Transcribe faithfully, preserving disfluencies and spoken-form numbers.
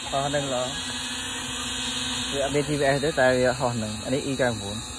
Họ nâng là. Vì bên gi pê ét đấy tại họ nâng. Anh ấy y càng muốn.